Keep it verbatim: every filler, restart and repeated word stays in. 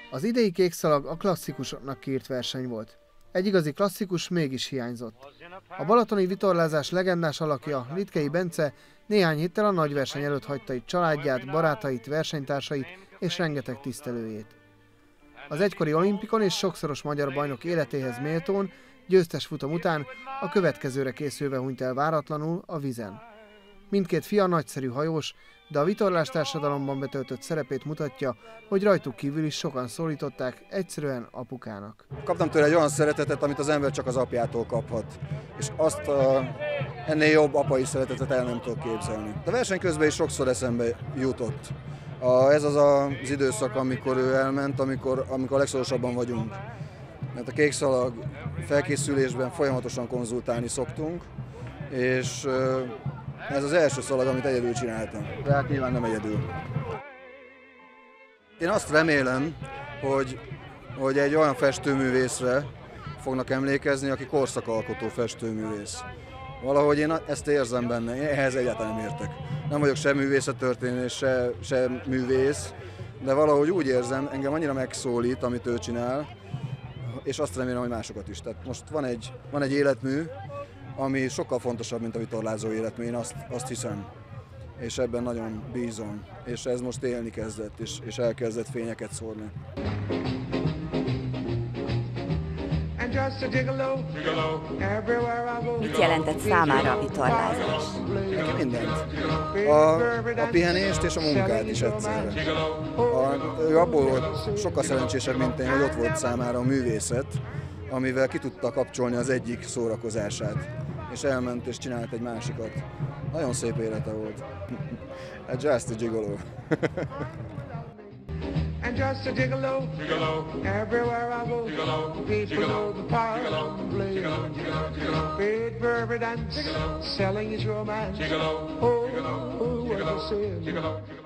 Az idei kékszalag a klasszikusoknak kiírt verseny volt. Egy igazi klasszikus mégis hiányzott. A balatoni vitorlázás legendás alakja, Litkei Bence néhány héttel a nagyverseny előtt hagyta itt családját, barátait, versenytársait és rengeteg tisztelőjét. Az egykori olimpikon és sokszoros magyar bajnok életéhez méltón, győztes futam után a következőre készülve hunyt el váratlanul a vízen. Mindkét fia nagyszerű hajós, de a vitorlás társadalomban betöltött szerepét mutatja, hogy rajtuk kívül is sokan szólították egyszerűen apukának. Kaptam tőle egy olyan szeretetet, amit az ember csak az apjától kaphat. És azt a, ennél jobb apai szeretetet el nem tudok képzelni. A verseny közben is sokszor eszembe jutott. A, ez az az időszak, amikor ő elment, amikor, amikor a legszorosabban vagyunk. Mert a kékszalag felkészülésben folyamatosan konzultálni szoktunk, és ez az első szalag, amit egyedül csináltam. De hát nyilván nem egyedül. Én azt remélem, hogy, hogy egy olyan festőművészre fognak emlékezni, aki korszakalkotó festőművész. Valahogy én ezt érzem benne, én ehhez egyáltalán nem értek. Nem vagyok se művészettörténész, se, se művész, de valahogy úgy érzem, engem annyira megszólít, amit ő csinál, és azt remélem, hogy másokat is. Tehát most van egy, van egy életmű, ami sokkal fontosabb, mint a vitorlázó életmű, én azt, azt hiszem. És ebben nagyon bízom. És ez most élni kezdett, és, és elkezdett fényeket szórni. Mit jelentett számára a vitorlázás? Neki mindent. A, a pihenést és a munkát is egyszerre. A, ő abból volt sokkal szerencsésebb, mint én, hogy ott volt számára a művészet, amivel ki tudta kapcsolni az egyik szórakozását. És elment és csinált egy másikat. Nagyon szép élete volt. Just a gigolo. And just a gigolo, gigolo. Everywhere I go, gigolo. People know the power of the blade. Big Berber dance, selling his romance. Oh, oh, what a sin.